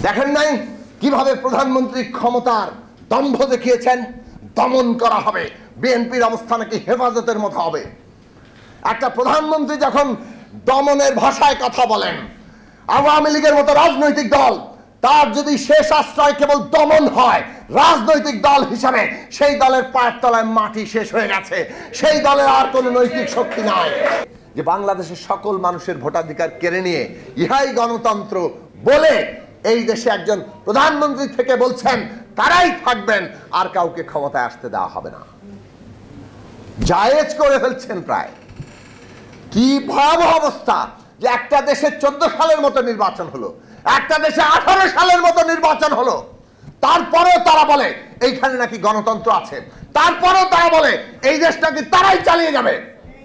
দেখেন নাই কিভাবে প্রধানমন্ত্রী ক্ষমতার দম্ভ দেখিয়েছেন? দমন করা হবে, বিএনপির অবস্থা নাকি হেফাজতের মতো হবে। একটা প্রধানমন্ত্রী যখন দমনের ভাষায় কথা বলেন, আওয়ামী লীগের মতো রাজনৈতিক দল তার যদি শেষ আশ্রয় কেবল দমন হয়, রাজনৈতিক দল হিসাবে সেই দলের পায়ের তলায় মাটি শেষ হয়ে গেছে, সেই দলের আর কোনো নৈতিক শক্তি নাই। যে বাংলাদেশের সকল মানুষের ভোটাধিকার কেড়ে নিয়ে ইহাই গণতন্ত্র বলে এই দেশে একজন প্রধানমন্ত্রী থেকে বলছেন তারাই থাকবেন, আর কাউকে ক্ষমতায় আসতে দেওয়া হবে না। জায়েজ করে ফেলছেন প্রায়। কি ভয়াবহ অবস্থা যে একটা দেশে 14 সালের মতো নির্বাচন হলো, একটা দেশে 18 সালের মতো নির্বাচন হলো, তারপরেও তারা বলে এইখানে নাকি গণতন্ত্র আছে, তারপরেও তারা বলে এই দেশ নাকি তারাই চালিয়ে যাবে।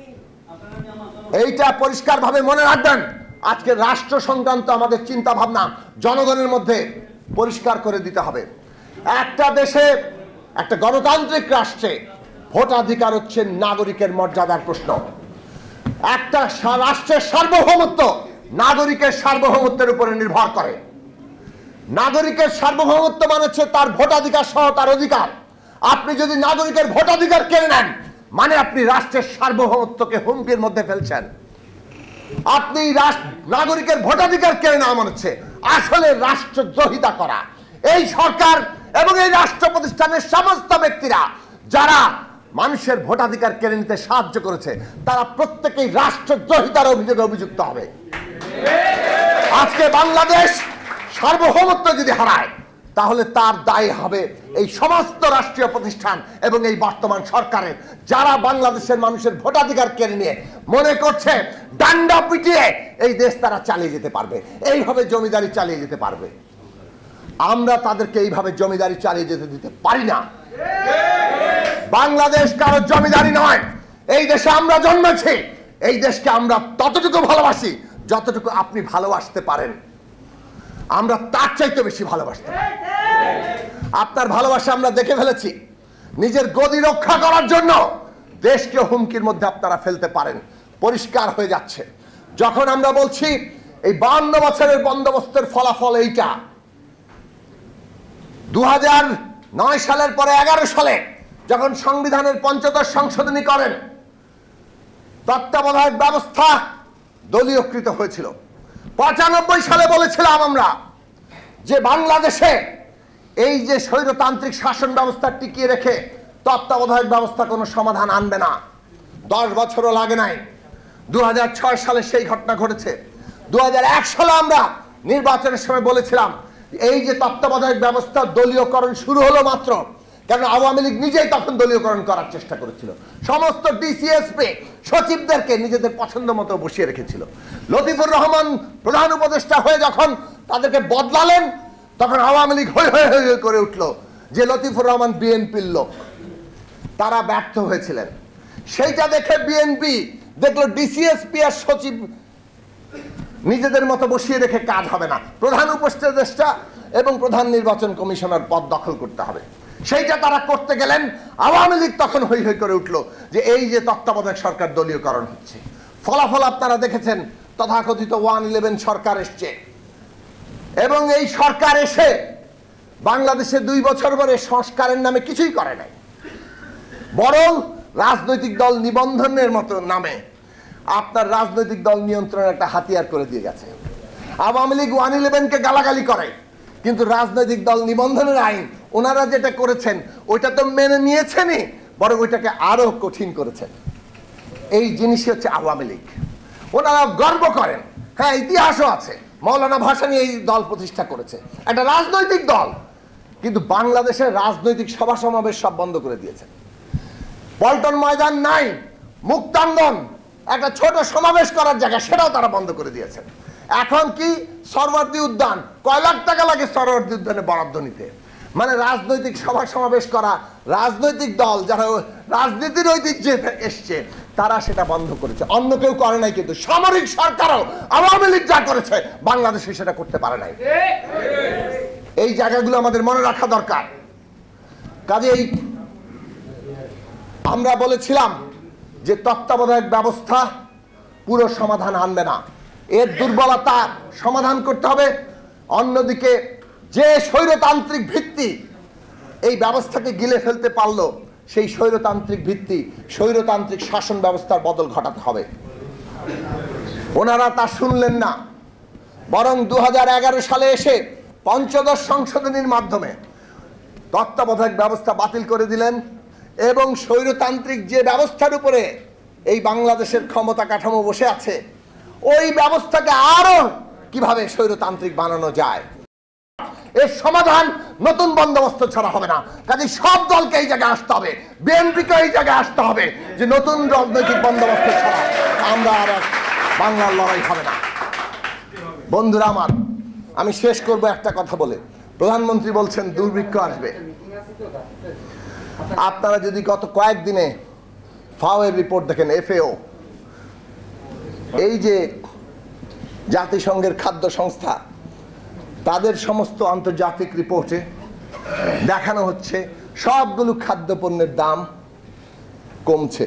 এইটা পরিষ্কারভাবে মনে রাখবেন। আজকে রাষ্ট্র সংক্রান্ত আমাদের চিন্তা ভাবনা জনগণের মধ্যে পরিষ্কার করে দিতে হবে। একটা দেশে, একটা গণতান্ত্রিক রাষ্ট্রে ভোটাধিকার হচ্ছে নাগরিকের মর্যাদার প্রশ্ন। একটা রাষ্ট্রের সার্বভৌমত্ব নাগরিকের সার্বভৌমত্বের উপরে নির্ভর করে। নাগরিকের সার্বভৌমত্ব মানে হচ্ছে তার ভোটাধিকার সহ তার অধিকার। আপনি যদি নাগরিকের ভোটাধিকার কেড়ে নেন, মানে আপনি রাষ্ট্রের সার্বভৌমত্বকে হুমকির মধ্যে ফেলছেন। আপনি নাগরিকের ভোটাধিকার কেড়ে নেওয়া মানে হচ্ছে আসলে রাষ্ট্রদ্রোহিতা করা। এই সরকার এবং এই রাষ্ট্র প্রতিষ্ঠানের সমস্ত ব্যক্তিরা যারা মানুষের ভোটাধিকার কেড়ে নিতে সাহায্য করেছে, তারা প্রত্যেকেই রাষ্ট্রদ্রোহিতার অভিযোগে অভিযুক্ত হবে। আজকে বাংলাদেশ সার্বভৌমত্ব যদি হারায়, তাহলে তার দায় হবে এই সমস্ত রাষ্ট্রীয় প্রতিষ্ঠান এবং এই বর্তমান সরকারের, যারা বাংলাদেশের মানুষের ভোটাধিকার কেড়ে নিয়ে মনে করছে ডান্ডা পিটিয়ে এই দেশ তারা চালিয়ে যেতে পারবে, এইভাবে জমিদারি চালিয়ে যেতে পারবে। আমরা তাদেরকে এইভাবে জমিদারি চালিয়ে যেতে দিতে পারি না। বাংলাদেশ কারো জমিদারি নয়। এই দেশে আমরা জন্মেছি, এই দেশকে আমরা ততটুকু ভালোবাসি যতটুকু আপনি ভালোবাসতে পারেন। আমরা তার চাইতে বেশি ভালোবাসতে পারি। আপনার ভালোবাসা আমরা দেখে ফেলেছি। নিজের গদি রক্ষা করার জন্য দেশকে হুমকির মধ্যে আপনারা ফেলতে পারেন, পরিষ্কার হয়ে যাচ্ছে। যখন আমরা বলছি এই 52 বছরের বন্দোবস্তের ফলাফল এইটা, 2009 সালের পরে 11 সালে যখন সংবিধানের 75 সংশোধনী করেন, তত্ত্বাবধায়ক ব্যবস্থা দলীয়কৃত হয়েছিল। 95 সালে বলেছিলাম আমরা যে বাংলাদেশে এই যে স্বৈরতান্ত্রিক শাসন ব্যবস্থা টিকিয়ে রেখে তত্ত্বাবধায়ক ব্যবস্থা কোনো সমাধান আনবে না। 10 বছরও লাগে নাই। 2006 সালে সেই ঘটনা ঘটেছে। 2001 সালে আমরা নির্বাচনের সময় বলেছিলাম এই যে তত্ত্বাবধায়ক ব্যবস্থা দলীয়করণ শুরু হলো মাত্র, কারণ আওয়ামী লীগ নিজেই তখন দলীয়করণ করার চেষ্টা করেছিল। সমস্ত ডিসিএসপি সচিবদেরকে নিজেদের পছন্দ মতো বসিয়ে রেখেছিল। লতিফুর রহমান প্রধান উপদেষ্টা হয়ে যখন তাদেরকে বদলালেন, তখন আওয়ামী লীগ হই হই হই করে উঠল যে লতিফুর রহমান বিএনপির লোক। তারা ব্যর্থ হয়েছিলেন। সেইটা দেখে বিএনপি দেখলো ডিসিএসপি আর সচিব নিজেদের মতো বসিয়ে রেখে কাজ হবে না, প্রধান উপদেষ্টা এবং প্রধান নির্বাচন কমিশনার পদ দখল করতে হবে। সেইটা তারা করতে গেলেন। আওয়ামী লীগ তখন হই হই করে উঠলো যে এই যে তত্ত্বাবধায়ক সরকার দলীয়করণ হচ্ছে। ফলাফল আপনারা দেখেছেন, তথাকথিত 111 সরকার এসছে, এবং এই সরকার এসে বাংলাদেশে 2 বছর পরে সংস্কারের নামে কিছুই করে নাই, বরং রাজনৈতিক দল নিবন্ধনের মতো নামে আপনার রাজনৈতিক দল নিয়ন্ত্রণের একটা হাতিয়ার করে দিয়ে গেছে। আওয়ামী লীগ 111-কে গালাগালি করে, কিন্তু রাজনৈতিক দল নিবন্ধনের আইন ওনারা যেটা করেছেন ওইটা তো মেনে নিয়েছেনই, বরং ওইটাকে আরো কঠিন করেছেন। এই জিনিসই হচ্ছে আওয়ামী লীগ। ওনারা গর্ব করেন, হ্যাঁ ইতিহাসও আছে, মৌলানা ভাসানী এই দল প্রতিষ্ঠা করেছে, একটা রাজনৈতিক দল, কিন্তু বাংলাদেশের রাজনৈতিক সভা সমাবেশ সব বন্ধ করে দিয়েছে। পল্টন ময়দান নাই, মুক্তাঙ্গন একটা ছোট সমাবেশ করার জায়গা, সেটাও তারা বন্ধ করে দিয়েছেন। এখন কি সরোয়ার্দী উদ্যান, কয় লাখ টাকা লাগে সরোয়ার্দী উদ্যানে বরাদ্দ নিতে। মানে রাজনৈতিক সভা সমাবেশ করা রাজনৈতিক দল যারা রাজনীতির ঐতিহ্যে এসছে তারা সেটা বন্ধ করেছে। অন্য কেউ করে নাই, কিন্তু সামরিক সরকারও আওয়ামী লীগ যা করেছে বাংলাদেশে সেটা করতে পারে নাই। এই জায়গাগুলো আমাদের মনে রাখা দরকার। কাজেই আমরা বলেছিলাম যে তত্ত্বাবধায়ক ব্যবস্থা পুরো সমাধান আনবে না, এর দুর্বলতা সমাধান করতে হবে। অন্যদিকে যে স্বৈরতান্ত্রিক ভিত্তি এই ব্যবস্থাকে গিলে ফেলতে পারলো, সেই স্বৈরতান্ত্রিক ভিত্তি স্বৈরতান্ত্রিক শাসন ব্যবস্থার বদল ঘটাতে হবে। ওনারা তা শুনলেন না, বরং 2011 সালে এসে পঞ্চদশ সংশোধনীর মাধ্যমে তত্ত্বাবধায়ক ব্যবস্থা বাতিল করে দিলেন এবং স্বৈরতান্ত্রিক যে ব্যবস্থার উপরে এই বাংলাদেশের ক্ষমতা কাঠামো বসে আছে, ওই ব্যবস্থাকে আরো কিভাবে স্বৈরতান্ত্রিক বানানো যায়, এর সমাধান নতুন বন্দোবস্ত ছাড়া হবে না। কাজে সব দলকে এই জায়গায় আসতে হবে, বিএনপিকে এই জায়গায় আসতে হবে যে নতুন রাজনৈতিক বন্দোবস্ত ছাড়া আমরা আর বাংলার লড়াই হবে না। বন্ধুরা আমার, আমি শেষ করব একটা কথা বলে। প্রধানমন্ত্রী বলছেন দুর্ভিক্ষ আসবে। আপনারা যদি গত কয়েকদিনে ফাও এর রিপোর্ট দেখেন, FAO, এই যে জাতিসংঘের খাদ্য সংস্থা, তাদের সমস্ত আন্তর্জাতিক রিপোর্টে দেখানো হচ্ছে সবগুলো খাদ্যপণ্যের দাম কমছে।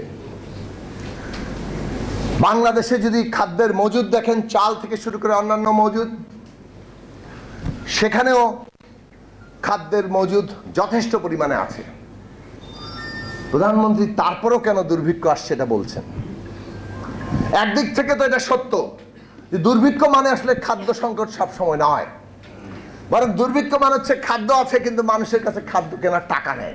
বাংলাদেশে যদি খাদ্যের মজুদ দেখেন, চাল থেকে শুরু করে অন্যান্য মজুদ, সেখানেও খাদ্যের মজুদ যথেষ্ট পরিমাণে আছে। প্রধানমন্ত্রী তারপরও কেন দুর্ভিক্ষ আসছে এটা বলছেন? একদিক থেকে তো এটা সত্য যে দুর্ভিক্ষ মানে আসলে খাদ্য সংকট সবসময় নয়, বরং দুর্ভিক্ষ মানে হচ্ছে খাদ্য আছে কিন্তু মানুষের কাছে খাদ্য কেনার টাকা নেই।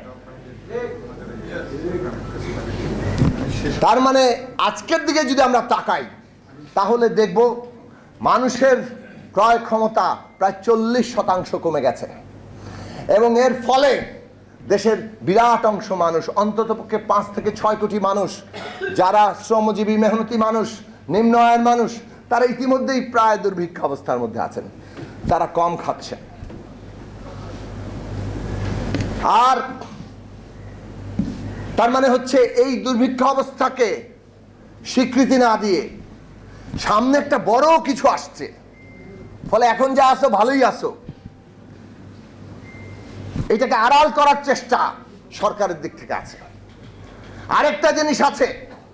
তার মানে আজকের দিকে যদি আমরা তাকাই তাহলে দেখব মানুষের ক্রয় ক্ষমতা প্রায় 40% কমে গেছে এবং এর ফলে দেশের বিরাট অংশ মানুষ, অন্ততপক্ষে 5 থেকে 6 কোটি মানুষ, যারা শ্রমজীবী মেহনতি মানুষ, নিম্ন আয়ের মানুষ, তারা ইতিমধ্যেই প্রায় দুর্ভিক্ষ অবস্থার মধ্যে আছেন। তারা কম খাচ্ছে। আর তার মানে হচ্ছে এই দুর্ভিক্ষ অবস্থাকে স্বীকৃতি না দিয়ে সামনে একটা বড় কিছু আসছে, ফলে এখন যা আসো ভালোই আসো, এটাকে আড়াল করার চেষ্টা সরকারের দিক থেকে আছে। আরেকটা জিনিস আছে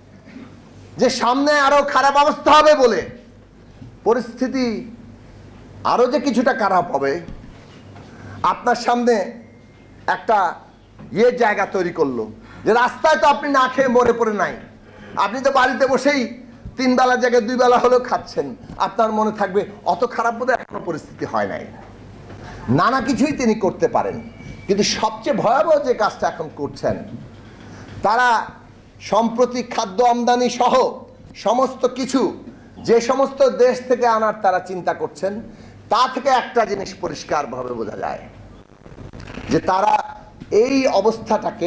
যে সামনে আরো খারাপ অবস্থা হবে বলে পরিস্থিতি আরো যে কিছুটা খারাপ হবে, আপনার সামনে একটা জায়গা তৈরি করলো যে রাস্তায় তো আপনি না খেয়ে মরে পড়ে নাই, আপনি তো বাড়িতে বসেই 3 বেলার জায়গায় 2 বেলা হলেও খাচ্ছেন। আপনার মনে থাকবে অত খারাপ বোধহয় এখনো পরিস্থিতি হয় নাই। নানা কিছুই তিনি করতে পারেন, কিন্তু সবচেয়ে ভয়াবহ যে কাজটা এখন করছেন, তারা সম্প্রতি খাদ্য আমদানি সহ সমস্ত কিছু যে সমস্ত দেশ থেকে আনার তারা চিন্তা করছেন, তা থেকে একটা জিনিস পরিষ্কারভাবে বোঝা যায় যে তারা এই অবস্থাটাকে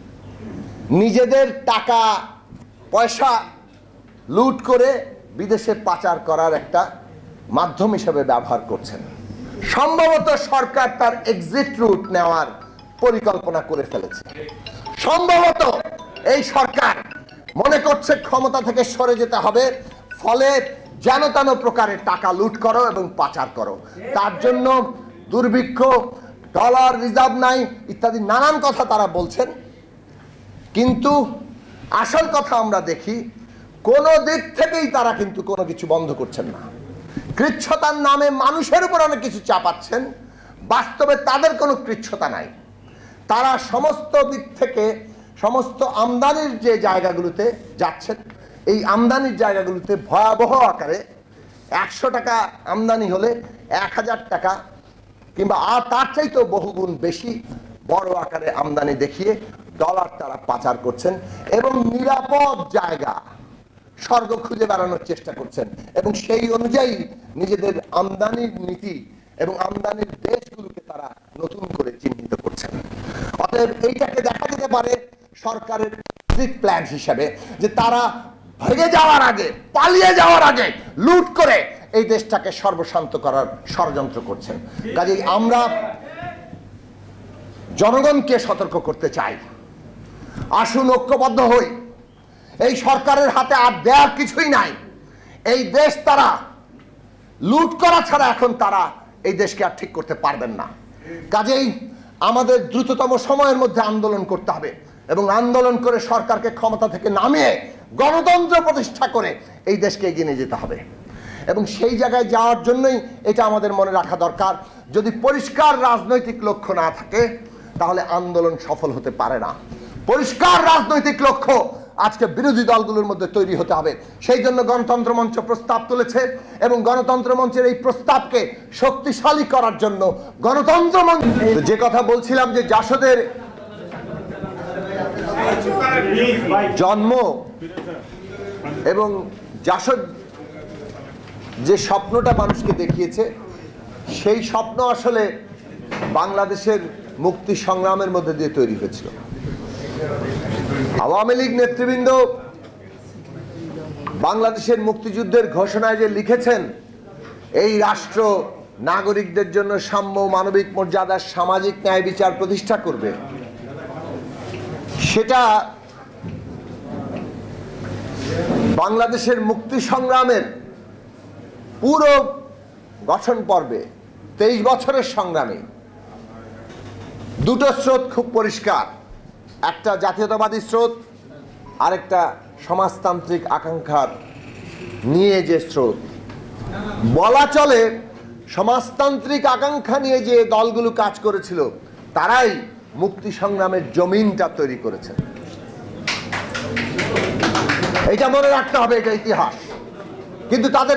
নিজেদের টাকা পয়সা লুট করে বিদেশে পাচার করার একটা মাধ্যম হিসেবে ব্যবহার করছেন। সম্ভবত সরকার তার এক্সিট রুট নেওয়ার পরিকল্পনা করে ফেলেছে। সম্ভবত এই সরকার মনে করছে ক্ষমতা থেকে সরে যেতে হবে, ফলে যেন তেন প্রকারের টাকা লুট করো এবং পাচার করো। তার জন্য দুর্ভিক্ষ, ডলার রিজার্ভ নাই ইত্যাদি নানান কথা তারা বলছেন। কিন্তু আসল কথা আমরা দেখি, কোনো দিক থেকেই তারা কিন্তু কোনো কিছু বন্ধ করছেন না। কৃচ্ছতার নামে মানুষের উপর অনেক কিছু চাপাচ্ছেন, বাস্তবে তাদের কোনো কৃচ্ছতা নাই। তারা সমস্ত দিক থেকে সমস্ত আমদানির যে জায়গাগুলোতে যাচ্ছেন, এই আমদানির জায়গাগুলোতে ভয়াবহ আকারে 100 টাকা আমদানি হলে 1000 টাকা কিংবা আর তার চাইতেও বহুগুণ বেশি বড় আকারে আমদানি দেখিয়ে ডলার তারা পাচার করছেন এবং নিরাপদ জায়গা স্বর্গ খুঁজে বেড়ানোর চেষ্টা করছেন এবং সেই অনুযায়ী নিজেদের আমদানির নীতি এবং আমদানির দেশগুলোকে তারা নতুন করে চিহ্নিত করছেন। অতএব এইটাকে দেখা যেতে পারে সরকারের এক্সিট প্ল্যান হিসেবে, যে তারা ভেঙে যাওয়ার আগে, পালিয়ে যাওয়ার আগে লুট করে এই দেশটাকে সর্বশান্ত করার ষড়যন্ত্র করছেন। কাজেই আমরা জনগণকে সতর্ক করতে চাই, আসুন ঐক্যবদ্ধ হই। এই সরকারের হাতে আর দেওয়ার কিছুই নাই। এই দেশ তারা লুট করা ছাড়া এখন তারা এই দেশকে আর ঠিক করতে পারবেন না। কাজেই আমাদের দ্রুততম সময়ের মধ্যে আন্দোলন করতে হবে এবং আন্দোলন করে সরকারকে ক্ষমতা থেকে নামিয়ে গণতন্ত্র প্রতিষ্ঠা করে এই দেশকে এগিয়ে নিয়ে যেতে হবে। এবং সেই জায়গায় যাওয়ার জন্যই এটা আমাদের মনে রাখা দরকার যদি পরিষ্কার রাজনৈতিক লক্ষ্য না থাকে তাহলে আন্দোলন সফল হতে পারে না। পরিষ্কার রাজনৈতিক লক্ষ্য আজকে বিরোধী দলগুলোর মধ্যে তৈরি হতে হবে। সেই জন্য গণতন্ত্র মঞ্চ প্রস্তাব তুলেছে এবং গণতন্ত্র মঞ্চের এই প্রস্তাবকে শক্তিশালী করার জন্য গণতন্ত্র মঞ্চ, যে কথা বলছিলাম যে জাসদের জন্ম এবং জাসদ যে স্বপ্নটা মানুষকে দেখিয়েছে সেই স্বপ্ন আসলে বাংলাদেশের মুক্তি সংগ্রামের মধ্যে দিয়ে তৈরি হয়েছিল। আওয়ামী লীগ নেতৃবৃন্দ বাংলাদেশের মুক্তিযুদ্ধের ঘোষণায় যে লিখেছেন এই রাষ্ট্র নাগরিকদের জন্য সাম্য, মানবিক মর্যাদা, সামাজিক ন্যায় বিচার প্রতিষ্ঠা করবে, সেটা বাংলাদেশের মুক্তি সংগ্রামের পুরো গঠন পর্বে 23 বছরের সংগ্রামে দুটো স্রোত খুব পরিষ্কার, একটা জাতীয়তাবাদী স্রোত, আরেকটা সমাজতান্ত্রিক আকাঙ্ক্ষার নিয়ে যে স্রোত। বলা চলে সমাজতান্ত্রিক আকাঙ্ক্ষা নিয়ে যে দলগুলো কাজ করেছিল তারাই মুক্তি সংগ্রামের জমিনটা তৈরি করেছে। এটা মনে রাখতে হবে, এটা ইতিহাস। কিন্তু তাদের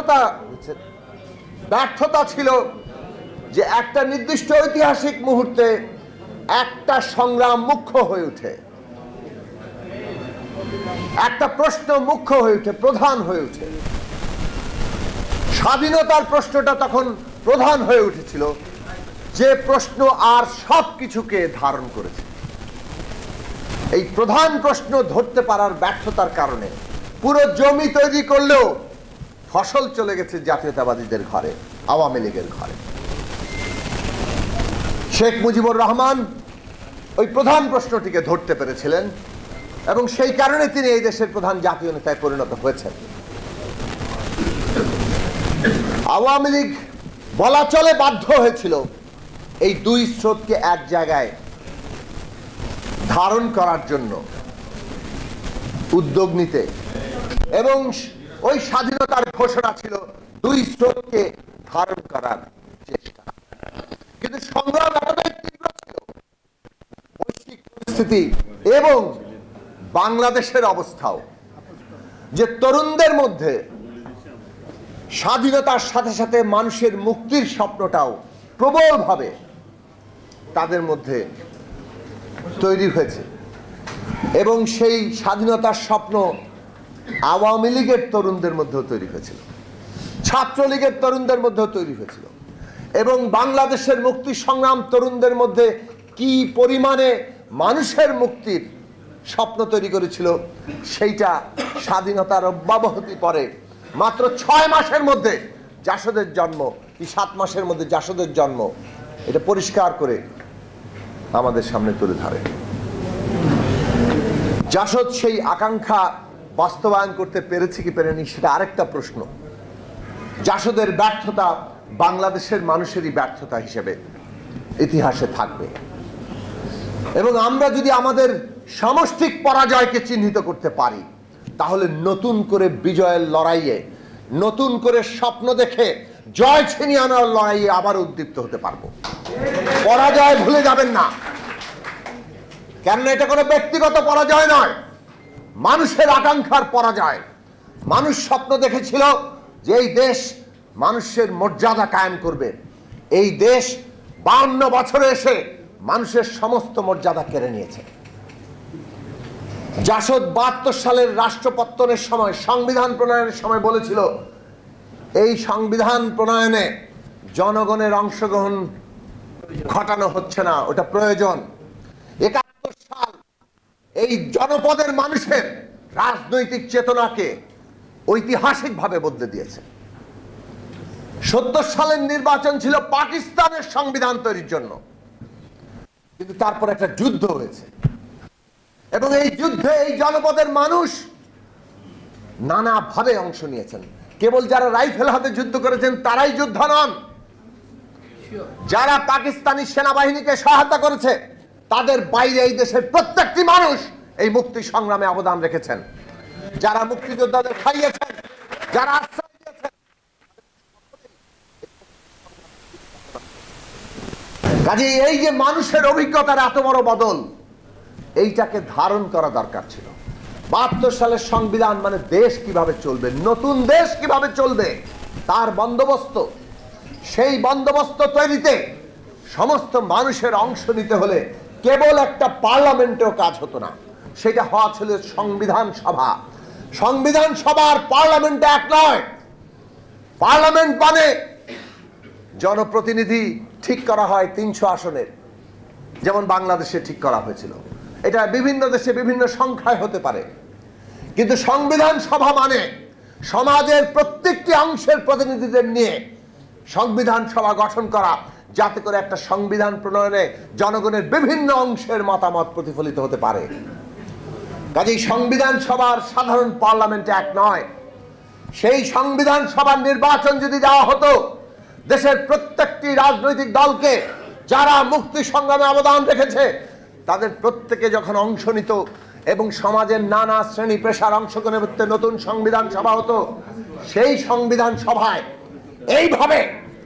ব্যর্থতা ছিল যে একটা নির্দিষ্ট ঐতিহাসিক মুহূর্তে একটা সংগ্রাম মুখ্য হয়ে ওঠে, একটা প্রশ্ন মুখ্য হয়ে ওঠে, প্রধান হয়ে ওঠে। স্বাধীনতার প্রশ্নটা তখন প্রধান হয়ে উঠেছিল, যে প্রশ্ন আর সব কিছুকে ধারণ করেছে। এই প্রধান প্রশ্ন ধরতে পারার ব্যর্থতার কারণে পুরো জমি তৈরি করলেও ফসল চলে গেছে জাতীয়তাবাদীদের ঘরে, আওয়ামী লীগের ঘরে। শেখ মুজিবুর রহমান ওই প্রধান প্রশ্নটিকে ধরতে পেরেছিলেন এবং সেই কারণে তিনি এই দেশের প্রধান জাতীয় নেতায় পরিণত হয়েছেন। আওয়ামী লীগ বলা চলে বাধ্য হয়েছিল এই দুই স্রোতকে এক জায়গায় ধারণ করার জন্য উদ্যোগ নিতে, এবং ওই স্বাধীনতার ঘোষণা ছিল দুই স্রোতকে ধারণ করার চেষ্টা। কিন্তু সংগ্রাম এতটাই তীব্র ছিল, বৈশ্বিক পরিস্থিতি এবং বাংলাদেশের অবস্থাও, যে তরুণদের মধ্যে স্বাধীনতার সাথে সাথে মানুষের মুক্তির স্বপ্নটাও প্রবলভাবে তাদের মধ্যে তৈরি হয়েছে। এবং সেই স্বাধীনতার স্বপ্ন আওয়ামী লীগের তরুণদের মধ্যেও তৈরি হয়েছিল, ছাত্রলীগের তরুণদের মধ্যেও তৈরি হয়েছিল। এবং বাংলাদেশের মুক্তি সংগ্রাম তরুণদের মধ্যে কি পরিমাণে মানুষের মুক্তির স্বপ্ন তৈরি করেছিল সেইটা স্বাধীনতার অব্যাহতি পরে মাত্র 6 মাসের মধ্যে জাসদের জন্ম, কি 7 মাসের মধ্যে জাসদের জন্ম, এটা পরিষ্কার করে আমাদের সামনে তুলে ধরে। জাসদ সেই আকাঙ্ক্ষা বাস্তবায়ন করতে পেরেছে কি পেরেনি সেটা আরেকটা প্রশ্ন। জাসদের ব্যর্থতা বাংলাদেশের মানুষেরই ব্যর্থতা হিসেবে ইতিহাসে থাকবে। এবং আমরা যদি আমাদের সামষ্টিক পরাজয়কে চিহ্নিত করতে পারি তাহলে নতুন করে বিজয়ের লড়াইয়ে, নতুন করে স্বপ্ন দেখে জয় ছিনিয়ে আনার লড়াইয়ে আবার উদ্দীপ্ত হতে পারবো। পরাজয় ভুলে যাবেন না, কেননা এটা কোনো ব্যক্তিগত পরাজয় নয়, মানুষের আকাঙ্ক্ষার পরাজয়। মানুষ স্বপ্ন দেখেছিল যে এই দেশ মানুষের মর্যাদা কায়েম করবে। এই দেশ 52 বছরে এসে মানুষের সমস্ত মর্যাদা কেড়ে নিয়েছে। জাসদ 72 সালের রাষ্ট্রপত্তনের সময়, সংবিধান প্রণয়নের সময় বলেছিল এই সংবিধান প্রণয়নে জনগণের অংশগ্রহণ ঘটানো হচ্ছে না, ওটা প্রয়োজন। 71 সাল এই জনপদের মানুষের রাজনৈতিক চেতনাকে ঐতিহাসিকভাবে বদলে দিয়েছে। 70 সালের নির্বাচন ছিল পাকিস্তানের সংবিধান তৈরির জন্য, কিন্তু তারপর একটা যুদ্ধ হয়েছে এবং এই যুদ্ধে এই জনপদের মানুষ নানাভাবে অংশ নিয়েছেন। কেবল যারা রাইফেল হাতে যুদ্ধ করেছেন তারাই যোদ্ধা নন, যারা পাকিস্তানি সেনাবাহিনীকে সহায়তা করেছে তাদের বাইরে এই দেশের প্রত্যেকটি মানুষ এই মুক্তি সংগ্রামে অবদান রেখেছেন। যারা মুক্তিযোদ্ধাদের খাইয়েছেন, যারা আশ্রয় দিয়েছেন, কাজে এই যে মানুষের অভিজ্ঞতার এত বড় বদল, এইটাকে ধারণ করা দরকার ছিল। ৭২ সালের সংবিধান মানে দেশ কিভাবে চলবে, নতুন দেশ কিভাবে চলবে তার বন্দোবস্ত, সেই বন্দোবস্ত তৈরিতে সমস্ত মানুষের অংশ নিতে হলে কেবল একটা পার্লামেন্টেও কাজ হতো না, সেটা হওয়া ছিল সংবিধান সভা। সংবিধান সভার পার্লামেন্টে এক নয়। পার্লামেন্ট মানে জনপ্রতিনিধি ঠিক করা হয় ৩০০ আসনের, যেমন বাংলাদেশে ঠিক করা হয়েছিল। এটা বিভিন্ন দেশে বিভিন্ন সংখ্যায় হতে পারে, কিন্তু সংবিধান সভা মানে সমাজের প্রত্যেকটি অংশের প্রতিনিধিদের নিয়ে সংবিধান সভা গঠন করা, যাতে করে একটা সংবিধান প্রণয়নে জনগণের বিভিন্ন অংশের মতামত প্রতিফলিত হতে পারে। কাজেই সংবিধান সভার সাধারণ পার্লামেন্টে এক নয়। সেই সংবিধান সভার নির্বাচন যদি দেওয়া হতো, দেশের প্রত্যেকটি রাজনৈতিক দলকে যারা মুক্তি সংগ্রামে অবদান রেখেছে তাদের প্রত্যেকে যখন অংশ নিত এবং সমাজের নানা শ্রেণী পেশার অংশগ্রহণে নতুন সংবিধান সভা হতো, সেই সংবিধান সভায় এইভাবে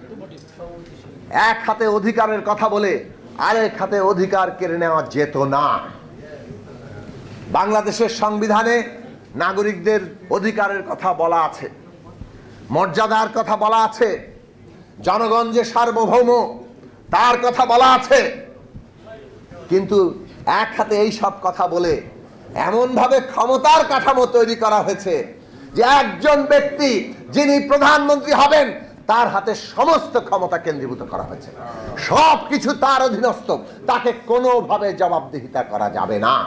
এক হাতে অধিকারের কথা বলে আরেক হাতে অধিকার কেড়ে নেওয়া যেত না। বাংলাদেশের সংবিধানে নাগরিকদের অধিকারের কথা বলা আছে, মর্যাদার কথা বলা আছে, জনগণ যে সার্বভৌম তার কথা বলা আছে, কিন্তু এক হাতে এই সব কথা বলে এমন ভাবে ক্ষমতার কাঠামো তৈরি করা হয়েছে যে একজন ব্যক্তি যিনি প্রধানমন্ত্রী হবেন তার হাতে সমস্ত ক্ষমতা কেন্দ্রীভূত করা হয়েছে, সবকিছু তার অধীনস্থ, তাকে কোনোভাবে জবাবদিহিতা করা যাবে না।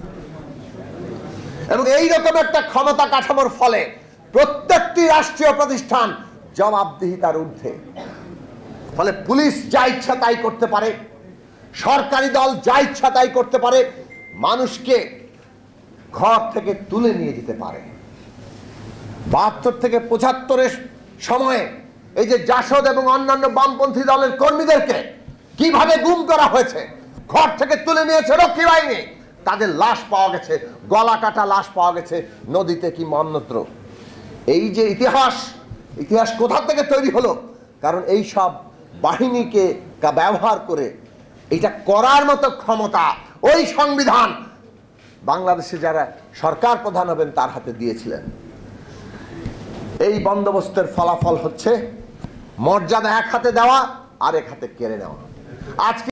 এবং এইরকম একটা ক্ষমতা কাঠামোর ফলে প্রত্যেকটি রাষ্ট্রীয় প্রতিষ্ঠান জবাবদিহিতার ঊর্ধ্বে। ফলে পুলিশ যা ইচ্ছা তাই করতে পারে, সরকারি দল যা ইচ্ছা তাই করতে পারে, মানুষকে ঘর থেকে তুলে নিয়ে যেতে পারে। ৭২ থেকে ৭৫-এর সময়ে এই যে জাসদ এবং অন্যান্য বামপন্থী দলের কর্মীদেরকে কিভাবে গুম করা হয়েছে, ঘর থেকে তুলে নিয়েছে রক্ষী বাহিনী, তাদের লাশ পাওয়া গেছে, গলা কাটা লাশ পাওয়া গেছে নদীতে কি অন্যত্র। এই যে ইতিহাস কোথা থেকে তৈরি হলো? কারণ এই সব বাহিনীকে ব্যবহার করে এটা করার মতো ক্ষমতা ওই সংবিধান বাংলাদেশে যারা সরকার প্রধান হবেন তার হাতে দিয়েছিলেন। এই বন্দোবস্তের ফলাফল হচ্ছে মর্যাদা এক হাতে দেওয়া আর এক হাতে কেড়ে নেওয়া। আজকে